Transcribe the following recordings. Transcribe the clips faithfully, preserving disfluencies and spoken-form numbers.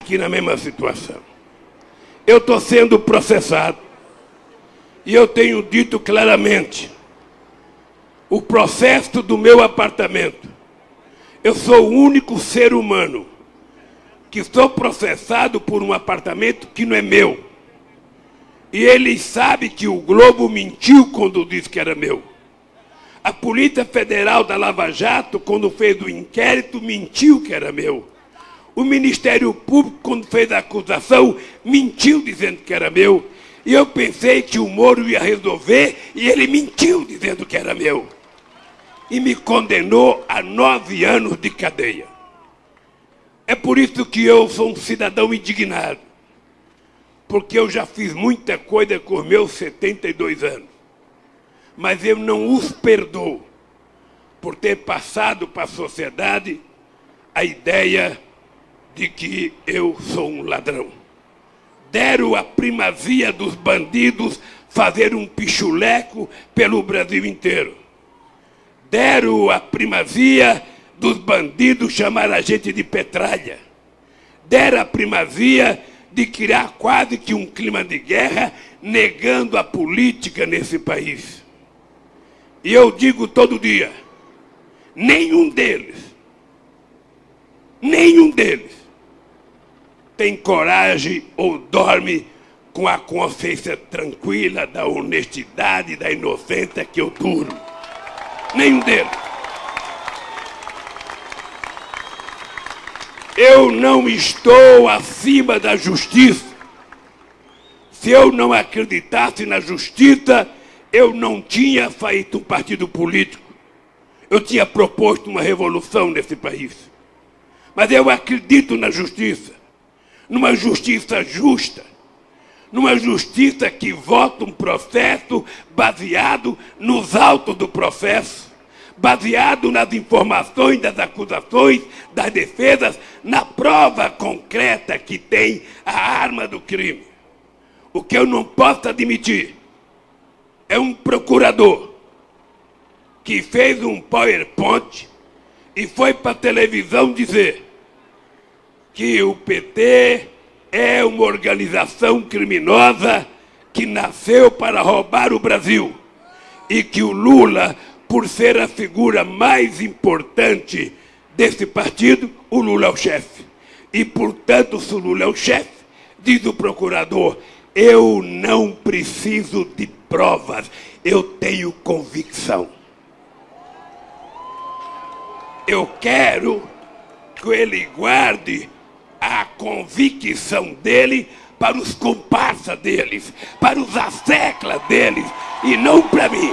aqui na mesma situação. Eu estou sendo processado e eu tenho dito claramente, o processo do meu apartamento, eu sou o único ser humano que sou processado por um apartamento que não é meu. E eles sabem que o Globo mentiu quando disse que era meu. A Polícia Federal da Lava Jato, quando fez o inquérito, mentiu que era meu. O Ministério Público, quando fez a acusação, mentiu dizendo que era meu. E eu pensei que o Moro ia resolver e ele mentiu dizendo que era meu. E me condenou a nove anos de cadeia. É por isso que eu sou um cidadão indignado. Porque eu já fiz muita coisa com os meus setenta e dois anos. Mas eu não os perdoo por ter passado para a sociedade a ideia de que eu sou um ladrão. Deram a primazia dos bandidos fazer um pichuleco pelo Brasil inteiro. Deram a primazia dos bandidos chamar a gente de petralha. Deram a primazia de criar quase que um clima de guerra, negando a política nesse país. E eu digo todo dia, nenhum deles, nenhum deles tem coragem ou dorme com a consciência tranquila da honestidade, da inocência que eu durmo. Nenhum deles. Eu não estou acima da justiça. Se eu não acreditasse na justiça, eu não tinha feito um partido político. Eu tinha proposto uma revolução nesse país. Mas eu acredito na justiça. Numa justiça justa. Numa justiça que vota um processo baseado nos autos do processo. Baseado nas informações das acusações, das defesas, na prova concreta que tem a arma do crime. O que eu não posso admitir é um procurador que fez um PowerPoint e foi para a televisão dizer que o P T é uma organização criminosa que nasceu para roubar o Brasil e que o Lula, por ser a figura mais importante desse partido, o Lula é o chefe. E, portanto, se o Lula é o chefe, diz o procurador, eu não preciso de provas, eu tenho convicção. Eu quero que ele guarde a convicção dele para os comparsas deles, para os asseclas deles, e não para mim.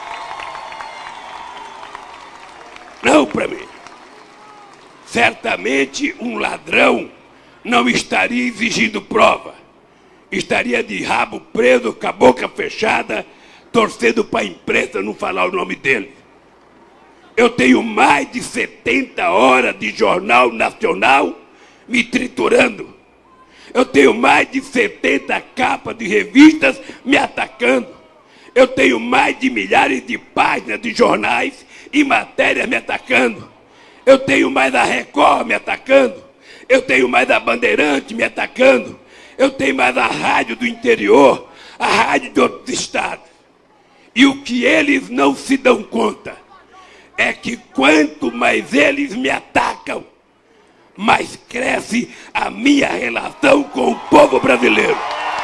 Não para mim. Certamente um ladrão não estaria exigindo prova. Estaria de rabo preso, com a boca fechada, torcendo para a imprensa não falar o nome dele. Eu tenho mais de setenta horas de jornal nacional me triturando. Eu tenho mais de setenta capas de revistas me atacando. Eu tenho mais de milhares de páginas de jornais e matérias me atacando. Eu tenho mais a Record me atacando. Eu tenho mais a Bandeirante me atacando. Eu tenho mais a rádio do interior, a rádio de outros estados. E o que eles não se dão conta é que quanto mais eles me atacam, mais cresce a minha relação com o povo brasileiro.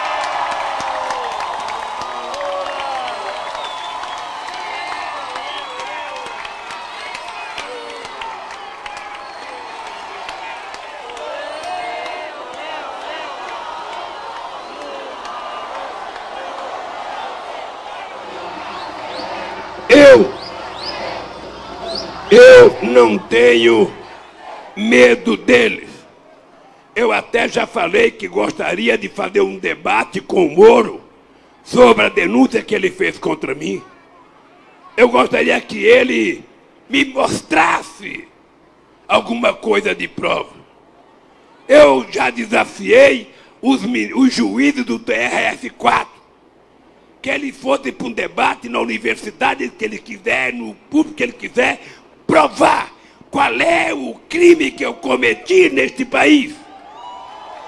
Eu, eu não tenho medo deles. Eu até já falei que gostaria de fazer um debate com o Moro sobre a denúncia que ele fez contra mim. Eu gostaria que ele me mostrasse alguma coisa de prova. Eu já desafiei os, os juízes do T R F quatro. Que ele fosse para um debate na universidade que ele quiser, no público que ele quiser, provar qual é o crime que eu cometi neste país.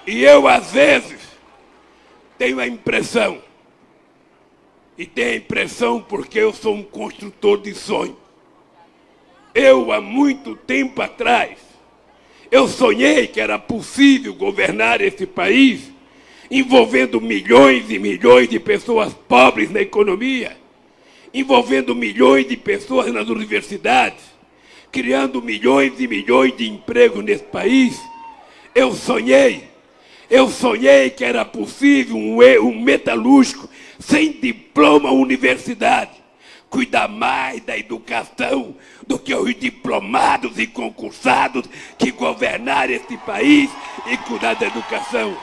E eu, às vezes, tenho a impressão, e tenho a impressão porque eu sou um construtor de sonhos. Eu, há muito tempo atrás, eu sonhei que era possível governar esse país envolvendo milhões e milhões de pessoas pobres na economia, envolvendo milhões de pessoas nas universidades, criando milhões e milhões de empregos nesse país. Eu sonhei, eu sonhei que era possível um, um metalúrgico sem diploma universidade cuidar mais da educação do que os diplomados e concursados que governaram esse país e cuidar da educação.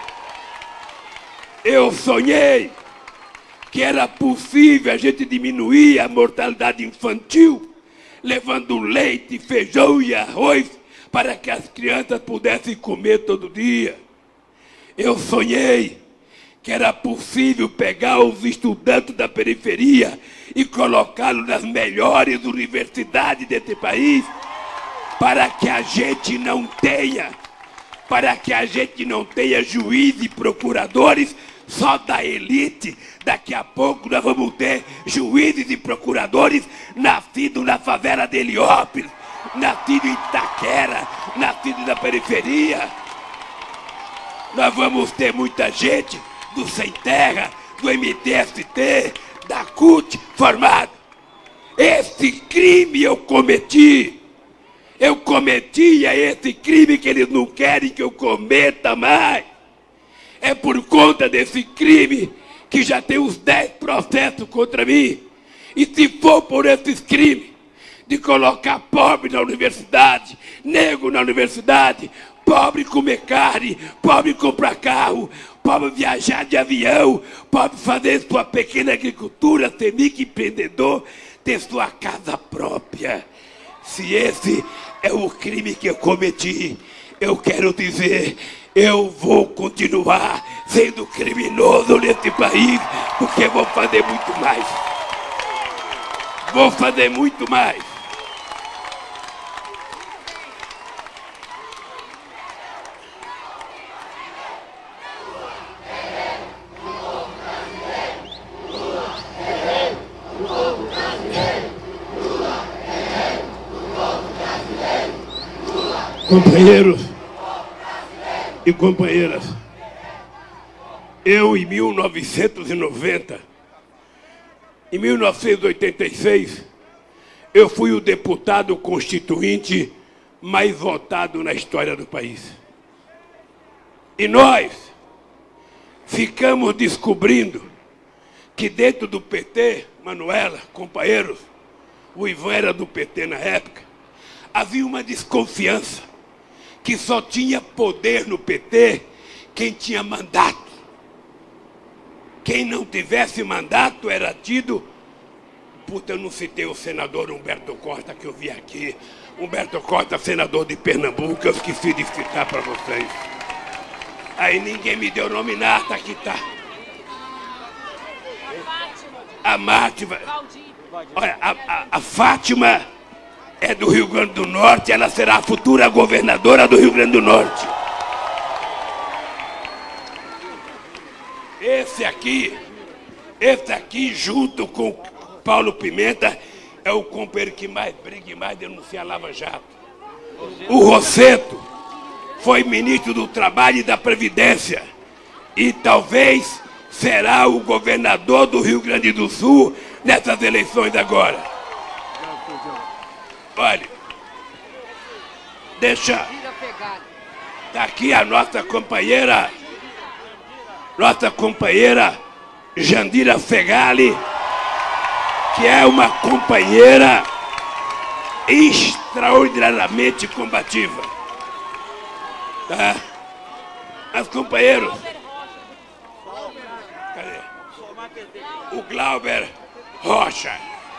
Eu sonhei que era possível a gente diminuir a mortalidade infantil, levando leite, feijão e arroz para que as crianças pudessem comer todo dia. Eu sonhei que era possível pegar os estudantes da periferia e colocá-los nas melhores universidades desse país, para que a gente não tenha, para que a gente não tenha juízes e procuradores só da elite. Daqui a pouco nós vamos ter juízes e procuradores nascidos na favela de Heliópolis, nascidos em Itaquera, nascidos na periferia. Nós vamos ter muita gente do Sem Terra, do M T S T, da C U T formado. Esse crime eu cometi. Eu cometia esse crime que eles não querem que eu cometa mais. É por conta desse crime que já tem uns dez processos contra mim. E se for por esses crimes de colocar pobre na universidade, negro na universidade, pobre comer carne, pobre comprar carro, pobre viajar de avião, pobre fazer sua pequena agricultura, ser microempreendedor, ter sua casa própria. Se esse é o crime que eu cometi, eu quero dizer, eu vou continuar sendo criminoso nesse país, porque vou fazer muito mais. Vou fazer muito mais. Companheiros e companheiras, eu em mil novecentos e noventa, em mil novecentos e oitenta e seis, eu fui o deputado constituinte mais votado na história do país. E nós ficamos descobrindo que dentro do P T, Manuela, companheiros, o Ivan era do P T na época, havia uma desconfiança que só tinha poder no P T quem tinha mandato. Quem não tivesse mandato era tido... Puta, eu não citei o senador Humberto Costa que eu vi aqui. Humberto Costa, senador de Pernambuco, eu esqueci de citar para vocês. Aí ninguém me deu nominata, aqui tá. A Fátima. Olha, a, a, a Fátima é do Rio Grande do Norte, ela será a futura governadora do Rio Grande do Norte. Esse aqui, esse aqui junto com Paulo Pimenta, é o companheiro que mais briga e mais denuncia a Lava Jato. O Rosseto foi ministro do Trabalho e da Previdência e talvez será o governador do Rio Grande do Sul nessas eleições agora. Olha, deixa, tá aqui a nossa companheira, nossa companheira Jandira Fegali, que é uma companheira extraordinariamente combativa. Tá? Mas companheiros, cadê? O Glauber Rocha.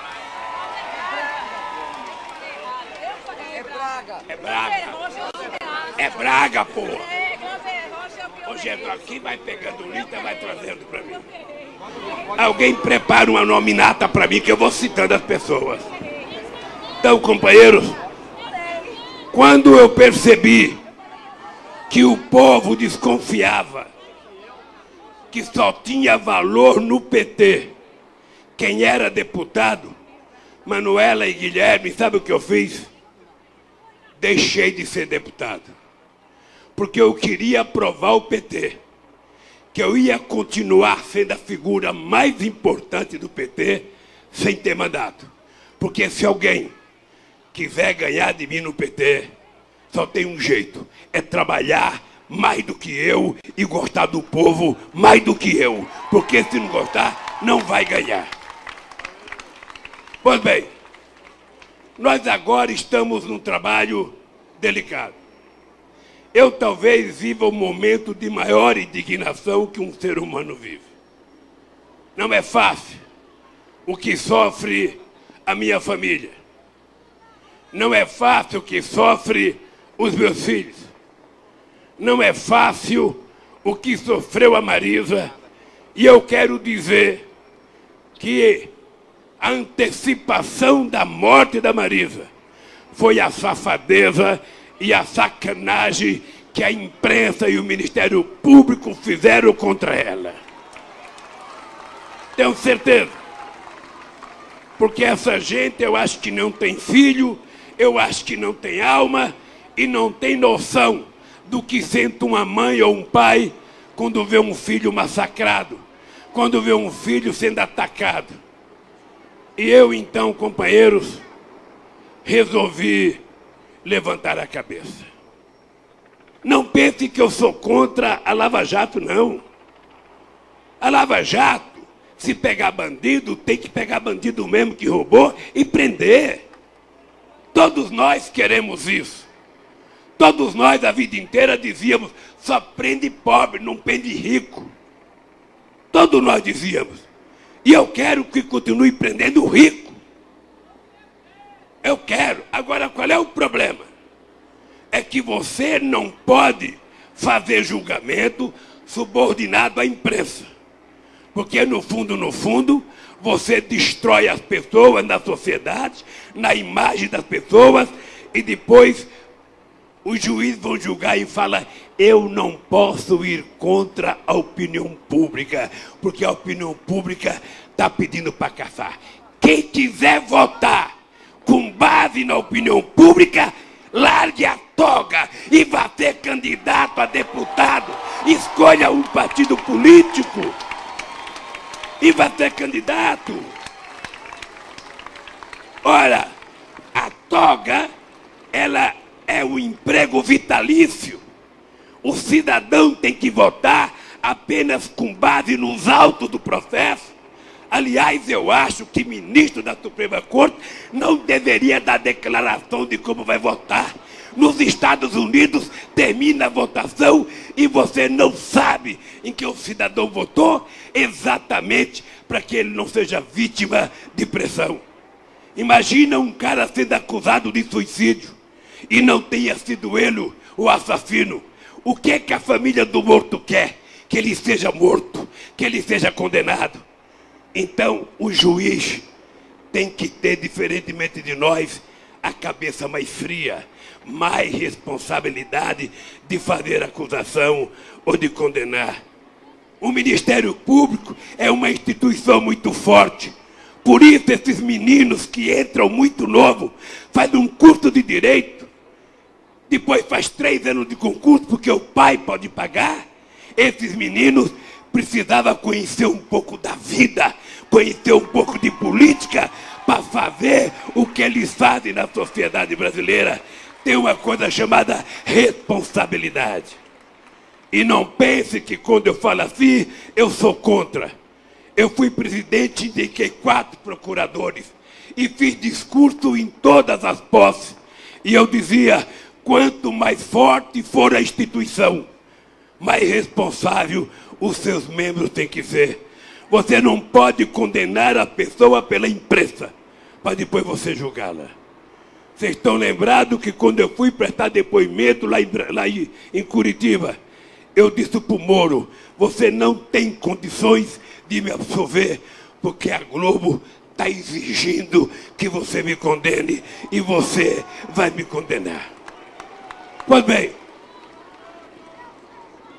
É Braga. É Braga, porra. Ô, Getúlio, aqui vai pegando lista e vai trazendo pra mim. Alguém prepara uma nominata pra mim que eu vou citando as pessoas. Então, companheiros, quando eu percebi que o povo desconfiava, que só tinha valor no P T quem era deputado, Manuela e Guilherme, sabe o que eu fiz? Deixei de ser deputado. Porque eu queria provar o P T que eu ia continuar sendo a figura mais importante do P T sem ter mandato. Porque se alguém quiser ganhar de mim no P T, só tem um jeito, é trabalhar mais do que eu e gostar do povo mais do que eu. Porque se não gostar, não vai ganhar. Pois bem, nós agora estamos num trabalho delicado. Eu talvez viva o momento de maior indignação que um ser humano vive. Não é fácil o que sofre a minha família. Não é fácil o que sofre os meus filhos. Não é fácil o que sofreu a Marisa. E eu quero dizer que a antecipação da morte da Marisa foi a safadeza e a sacanagem que a imprensa e o Ministério Público fizeram contra ela. Tenho certeza. Porque essa gente, eu acho que não tem filho, eu acho que não tem alma e não tem noção do que sente uma mãe ou um pai quando vê um filho massacrado, quando vê um filho sendo atacado. E eu, então, companheiros, resolvi levantar a cabeça. Não pense que eu sou contra a Lava Jato, não. A Lava Jato, se pegar bandido, tem que pegar bandido mesmo que roubou e prender. Todos nós queremos isso. Todos nós, a vida inteira, dizíamos, só prende pobre, não prende rico. Todos nós dizíamos. E eu quero que continue prendendo o rico. Eu quero. Agora, qual é o problema? É que você não pode fazer julgamento subordinado à imprensa. Porque, no fundo, no fundo, você destrói as pessoas na sociedade, na imagem das pessoas, e depois os juízes vão julgar e falam: eu não posso ir contra a opinião pública, porque a opinião pública está pedindo para caçar. Quem quiser votar com base na opinião pública, largue a toga e vá ser candidato a deputado. Escolha um partido político e vá ser candidato. Ora, a toga, ela é um emprego vitalício. O cidadão tem que votar apenas com base nos autos do processo. Aliás, eu acho que ministro da Suprema Corte não deveria dar declaração de como vai votar. Nos Estados Unidos, termina a votação e você não sabe em que o cidadão votou, exatamente para que ele não seja vítima de pressão. Imagina um cara sendo acusado de suicídio e não tenha sido ele o assassino. O que é que a família do morto quer? Que ele seja morto, que ele seja condenado. Então, o juiz tem que ter, diferentemente de nós, a cabeça mais fria, mais responsabilidade de fazer acusação ou de condenar. O Ministério Público é uma instituição muito forte. Por isso, esses meninos que entram muito novo, fazem um curso de direito, depois faz três anos de concurso, porque o pai pode pagar. Esses meninos precisavam conhecer um pouco da vida, conhecer um pouco de política, para fazer o que eles fazem na sociedade brasileira. Tem uma coisa chamada responsabilidade. E não pense que quando eu falo assim, eu sou contra. Eu fui presidente, indiquei quatro procuradores e fiz discurso em todas as posses. E eu dizia: quanto mais forte for a instituição, mais responsável os seus membros têm que ser. Você não pode condenar a pessoa pela imprensa, para depois você julgá-la. Vocês estão lembrados que quando eu fui prestar depoimento lá em, lá em, em Curitiba, eu disse para o Moro: você não tem condições de me absolver, porque a Globo está exigindo que você me condene e você vai me condenar. Pois bem,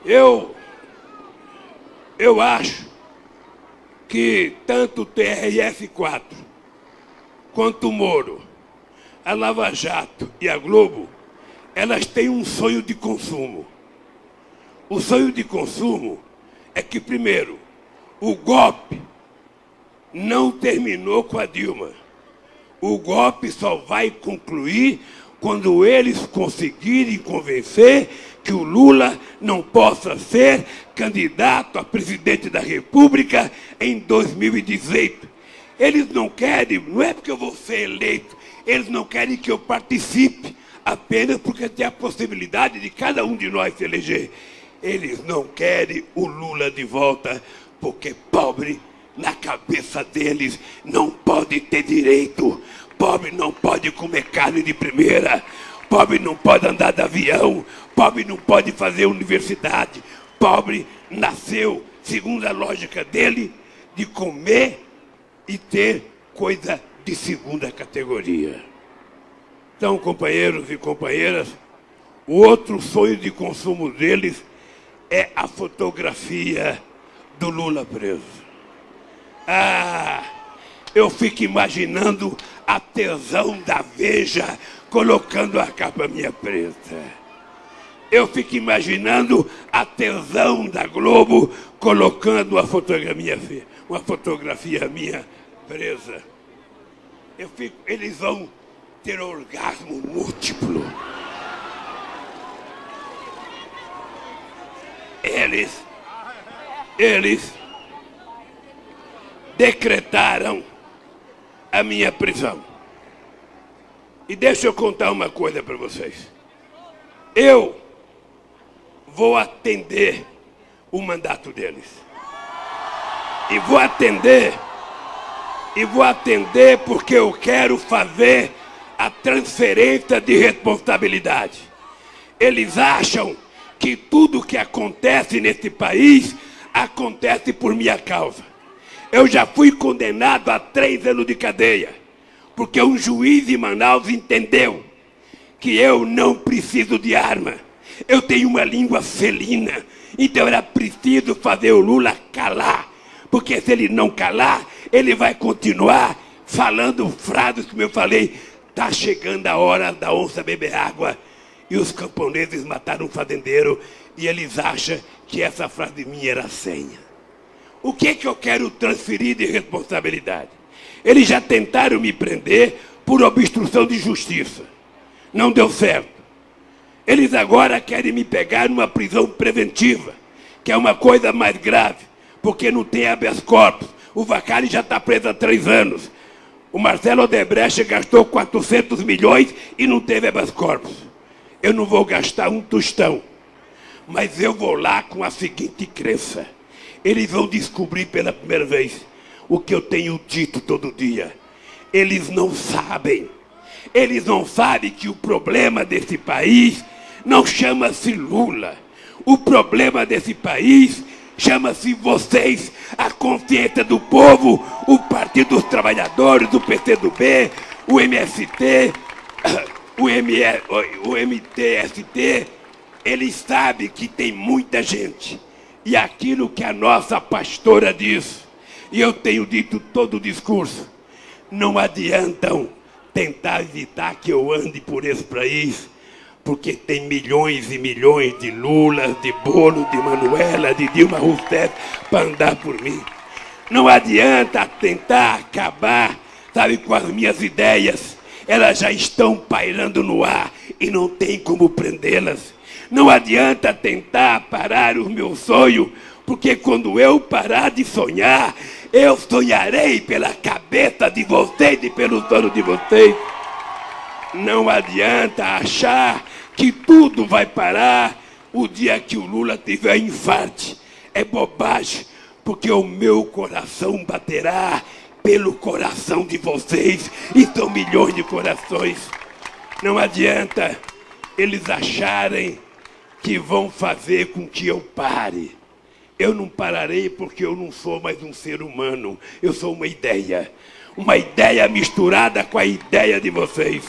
Eu, eu acho que tanto o T R S quatro, quanto o Moro, a Lava Jato e a Globo, elas têm um sonho de consumo. O sonho de consumo é que, primeiro, o golpe não terminou com a Dilma. O golpe só vai concluir quando eles conseguirem convencer que o Lula não possa ser candidato a presidente da República em dois mil e dezoito. Eles não querem, não é porque eu vou ser eleito, eles não querem que eu participe, apenas porque tem a possibilidade de cada um de nós se eleger. Eles não querem o Lula de volta, porque pobre, na cabeça deles, não pode ter direito. Pobre não pode comer carne de primeira. Pobre não pode andar de avião. Pobre não pode fazer universidade. Pobre nasceu, segundo a lógica dele, de comer e ter coisa de segunda categoria. Então, companheiros e companheiras, o outro sonho de consumo deles é a fotografia do Lula preso. Ah, eu fico imaginando a tesão da Veja colocando a capa minha preta. Eu fico imaginando a tesão da Globo colocando uma fotografia, uma fotografia minha presa. Eu fico, eles vão ter orgasmo múltiplo. Eles, eles decretaram a minha prisão. E deixa eu contar uma coisa para vocês. Eu vou atender o mandato deles. E vou atender, e vou atender porque eu quero fazer a transferência de responsabilidade. Eles acham que tudo que acontece nesse país acontece por minha causa. Eu já fui condenado a três anos de cadeia, porque um juiz em Manaus entendeu que eu não preciso de arma. Eu tenho uma língua felina, então era preciso fazer o Lula calar, porque se ele não calar, ele vai continuar falando frases como eu falei. Tá chegando a hora da onça beber água. E os camponeses mataram um fazendeiro e eles acham que essa frase minha era senha. O que é que eu quero transferir de responsabilidade? Eles já tentaram me prender por obstrução de justiça. Não deu certo. Eles agora querem me pegar numa prisão preventiva, que é uma coisa mais grave, porque não tem habeas corpus. O Vacari já está preso há três anos. O Marcelo Odebrecht gastou quatrocentos milhões e não teve habeas corpus. Eu não vou gastar um tostão, mas eu vou lá com a seguinte crença. Eles vão descobrir pela primeira vez o que eu tenho dito todo dia. Eles não sabem. Eles não sabem que o problema desse país não chama-se Lula. O problema desse país chama-se vocês, a consciência do povo, o Partido dos Trabalhadores, o P C do B, o M S T... O, M E, o M T S T, eles sabem que tem muita gente. E aquilo que a nossa pastora diz, e eu tenho dito todo o discurso, não adiantam tentar evitar que eu ande por esse país, porque tem milhões e milhões de Lula, de Bolo, de Manuela, de Dilma Rousseff para andar por mim. Não adianta tentar acabar, sabe, com as minhas ideias. Elas já estão pairando no ar e não tem como prendê-las. Não adianta tentar parar o meu sonho, porque quando eu parar de sonhar, eu sonharei pela cabeça de vocês e pelo sono de vocês. Não adianta achar que tudo vai parar o dia que o Lula tiver infarto. É bobagem, porque o meu coração baterá pelo coração de vocês, e são milhões de corações. Não adianta eles acharem que vão fazer com que eu pare. Eu não pararei porque eu não sou mais um ser humano. Eu sou uma ideia. Uma ideia misturada com a ideia de vocês.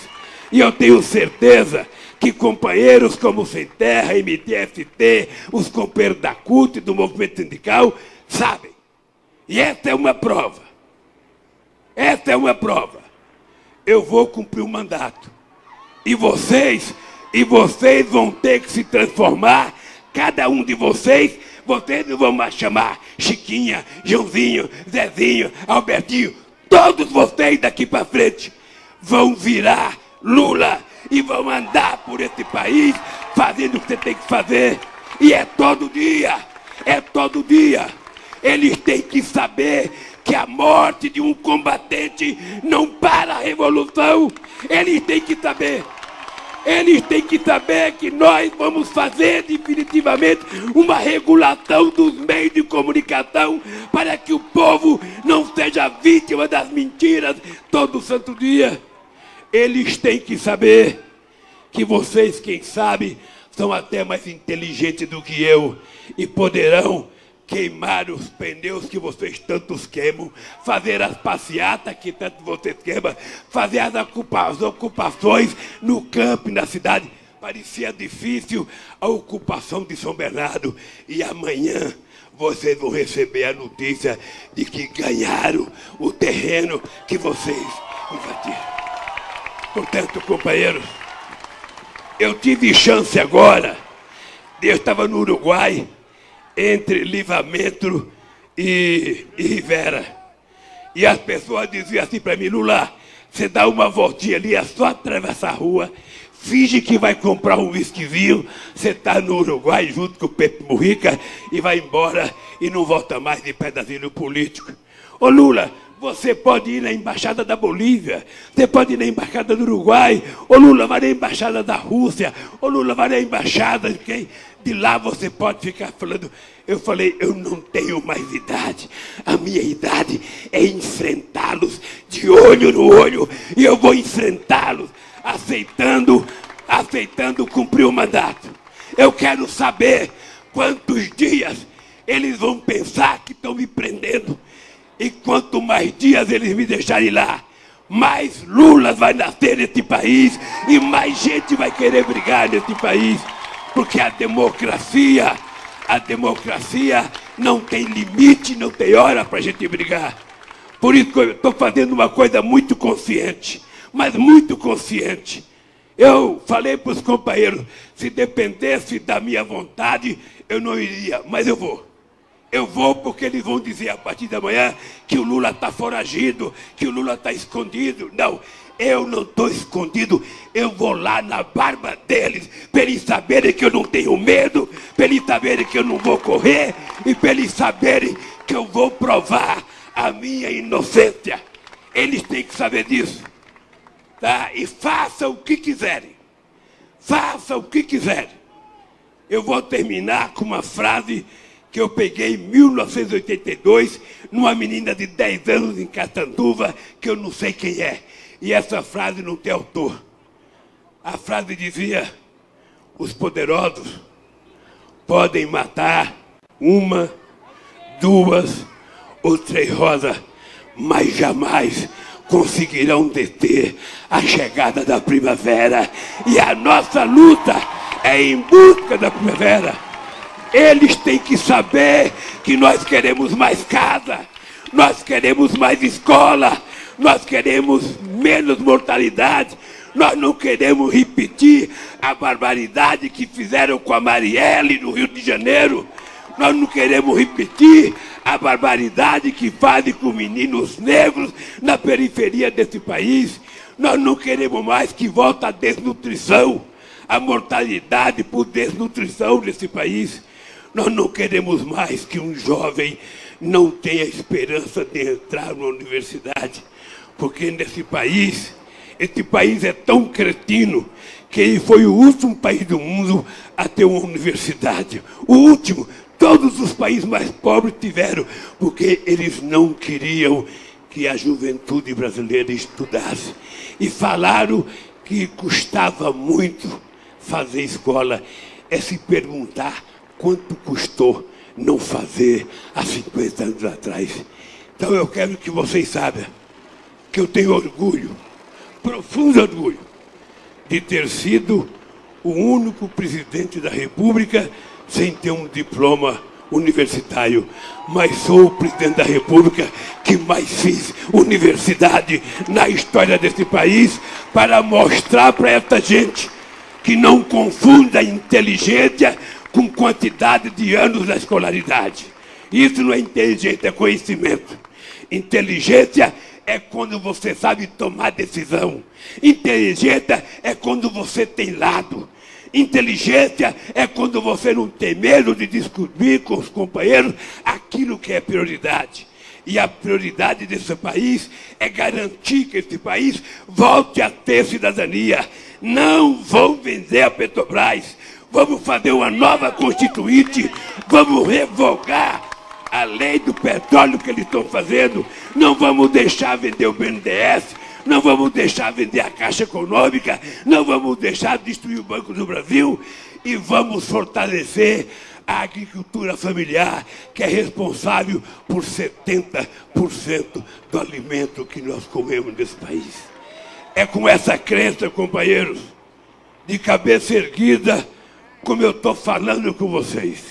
E eu tenho certeza que companheiros como Sem Terra, M T S T, os companheiros da C U T e do movimento sindical sabem. E essa é uma prova. Essa é uma prova. Eu vou cumprir o mandato. E vocês, e vocês vão ter que se transformar, cada um de vocês, vocês não vão mais chamar Chiquinha, Joãozinho, Zezinho, Albertinho, todos vocês daqui para frente vão virar Lula e vão andar por esse país fazendo o que você tem que fazer. E é todo dia, é todo dia. Eles têm que saber que a morte de um combatente não para a revolução. Eles têm que saber. Eles têm que saber que nós vamos fazer definitivamente uma regulação dos meios de comunicação para que o povo não seja vítima das mentiras todo santo dia. Eles têm que saber que vocês, quem sabe, são até mais inteligentes do que eu e poderão queimar os pneus que vocês tantos queimam, fazer as passeatas que tanto vocês queimam, fazer as ocupações no campo e na cidade. Parecia difícil a ocupação de São Bernardo. E amanhã vocês vão receber a notícia de que ganharam o terreno que vocês invadiram. Portanto, companheiros, eu tive chance agora. Eu estava no Uruguai, entre Livramento e, e Rivera. E as pessoas diziam assim para mim: Lula, você dá uma voltinha ali, é só atravessar a rua, finge que vai comprar um whiskyzinho, você está no Uruguai junto com o Pepe Mujica e vai embora e não volta mais de pedacinho político. Ô Lula, você pode ir na embaixada da Bolívia, você pode ir na embaixada do Uruguai, ô Lula, vai na embaixada da Rússia, ô Lula, vai na embaixada de quem? De lá você pode ficar falando. Eu falei, eu não tenho mais idade. A minha idade é enfrentá-los de olho no olho. E eu vou enfrentá-los aceitando, aceitando cumprir o mandato. Eu quero saber quantos dias eles vão pensar que estão me prendendo. E quanto mais dias eles me deixarem lá, mais Lula vai nascer nesse país e mais gente vai querer brigar nesse país. Porque a democracia, a democracia não tem limite, não tem hora para a gente brigar. Por isso que eu estou fazendo uma coisa muito consciente, mas muito consciente. Eu falei para os companheiros, se dependesse da minha vontade, eu não iria, mas eu vou. Eu vou porque eles vão dizer a partir da manhã que o Lula está foragido, que o Lula está escondido. Não, eu não estou escondido, eu vou lá na barba deles, para eles saberem que eu não tenho medo, para eles saberem que eu não vou correr e para eles saberem que eu vou provar a minha inocência. Eles têm que saber disso. Tá? E façam o que quiserem. Façam o que quiserem. Eu vou terminar com uma frase que eu peguei em mil novecentos e oitenta e dois, numa menina de dez anos em Catanduva, que eu não sei quem é. E essa frase não tem autor. A frase dizia: os poderosos podem matar uma, duas ou três rosas, mas jamais conseguirão deter a chegada da primavera. E a nossa luta é em busca da primavera. Eles têm que saber que nós queremos mais casa, nós queremos mais escola, nós queremos menos mortalidade, nós não queremos repetir a barbaridade que fizeram com a Marielle no Rio de Janeiro, nós não queremos repetir a barbaridade que fazem com meninos negros na periferia desse país, nós não queremos mais que volte a desnutrição, a mortalidade por desnutrição nesse país. Nós não queremos mais que um jovem não tenha esperança de entrar na universidade, porque nesse país, esse país é tão cretino que ele foi o último país do mundo a ter uma universidade. O último, todos os países mais pobres tiveram, porque eles não queriam que a juventude brasileira estudasse. E falaram que custava muito fazer escola. É se perguntar quanto custou não fazer há cinquenta anos atrás. Então eu quero que vocês saibam que eu tenho orgulho, profundo orgulho, de ter sido o único presidente da República sem ter um diploma universitário, mas sou o presidente da República que mais fiz universidade na história desse país, para mostrar para essa gente que não confunda inteligência com quantidade de anos da escolaridade. Isso não é inteligência, é conhecimento. Inteligência é quando você sabe tomar decisão. Inteligência é quando você tem lado. Inteligência é quando você não tem medo de discutir com os companheiros aquilo que é prioridade. E a prioridade desse país é garantir que esse país volte a ter cidadania. Não vão vender a Petrobras. Vamos fazer uma nova constituinte. Vamos revogar a lei do petróleo que eles estão fazendo. Não vamos deixar vender o B N D E S. Não vamos deixar vender a Caixa Econômica. Não vamos deixar destruir o Banco do Brasil. E vamos fortalecer a agricultura familiar, que é responsável por setenta por cento do alimento que nós comemos nesse país. É com essa crença, companheiros, de cabeça erguida, como eu estou falando com vocês,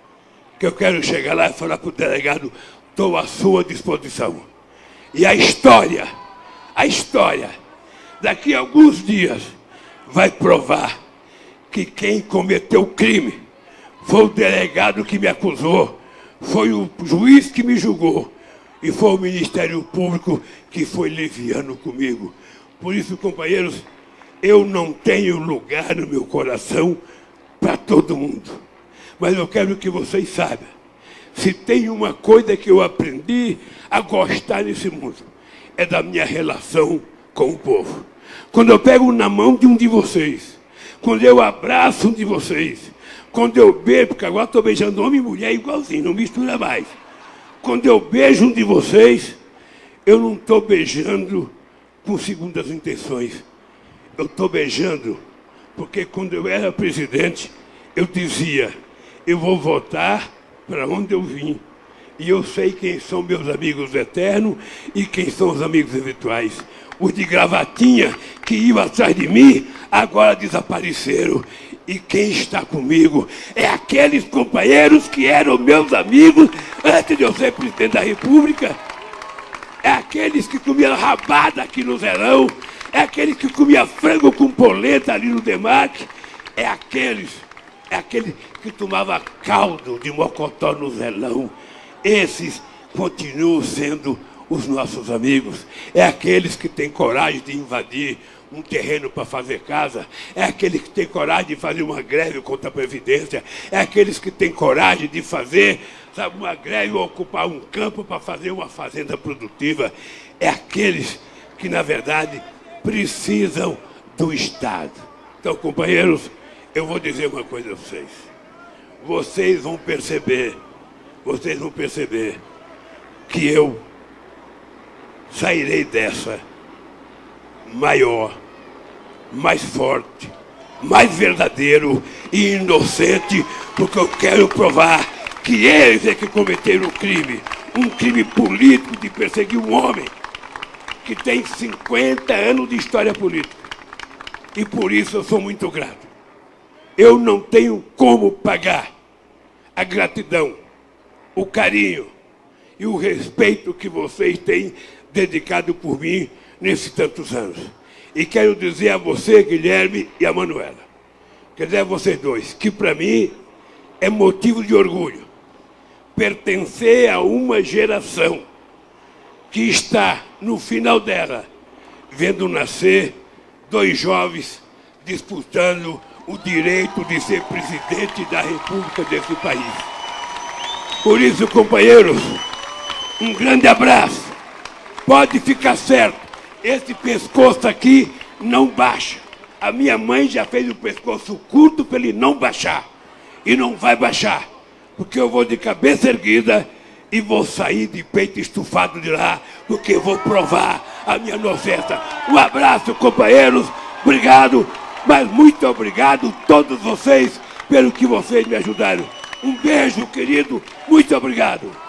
que eu quero chegar lá e falar para o delegado: estou à sua disposição. E a história, a história, daqui a alguns dias, vai provar que quem cometeu o crime foi o delegado que me acusou, foi o juiz que me julgou, e foi o Ministério Público que foi leviano comigo. Por isso, companheiros, eu não tenho lugar no meu coração para todo mundo. Mas eu quero que vocês saibam, se tem uma coisa que eu aprendi a gostar nesse mundo, é da minha relação com o povo. Quando eu pego na mão de um de vocês, quando eu abraço um de vocês, quando eu beijo, porque agora estou beijando homem e mulher igualzinho, não mistura mais. Quando eu beijo um de vocês, eu não estou beijando com segundas intenções. Eu estou beijando porque quando eu era presidente, eu dizia: eu vou votar para onde eu vim. E eu sei quem são meus amigos eternos e quem são os amigos eventuais. Os de gravatinha que iam atrás de mim, agora desapareceram. E quem está comigo é aqueles companheiros que eram meus amigos antes de eu ser presidente da República. É aqueles que comiam rabada aqui no Zerão. É aqueles que comiam frango com polenta ali no Demarque. É aqueles, é aqueles que tomavam caldo de mocotó no Zelão. Esses continuam sendo os nossos amigos. É aqueles que têm coragem de invadir um terreno para fazer casa. É aqueles que têm coragem de fazer uma greve contra a Previdência. É aqueles que têm coragem de fazer, sabe, uma greve ou ocupar um campo para fazer uma fazenda produtiva. É aqueles que, na verdade, precisam do Estado. Então, companheiros, eu vou dizer uma coisa a vocês. Vocês vão perceber, vocês vão perceber que eu sairei dessa maior, mais forte, mais verdadeiro e inocente, porque eu quero provar que eles é que cometeram o crime, um crime político de perseguir um homem que tem cinquenta anos de história política. E por isso eu sou muito grato. Eu não tenho como pagar a gratidão, o carinho e o respeito que vocês têm dedicado por mim nesses tantos anos. E quero dizer a você, Guilherme, e a Manuela, quer dizer a vocês dois, que para mim é motivo de orgulho pertencer a uma geração que está no final dela, vendo nascer dois jovens disputando o direito de ser presidente da República desse país. Por isso, companheiros, um grande abraço. Pode ficar certo, esse pescoço aqui não baixa. A minha mãe já fez o pescoço curto para ele não baixar. E não vai baixar, porque eu vou de cabeça erguida e vou sair de peito estufado de lá, porque vou provar a minha inocência. Um abraço, companheiros, obrigado, mas muito obrigado a todos vocês pelo que vocês me ajudaram. Um beijo, querido, muito obrigado.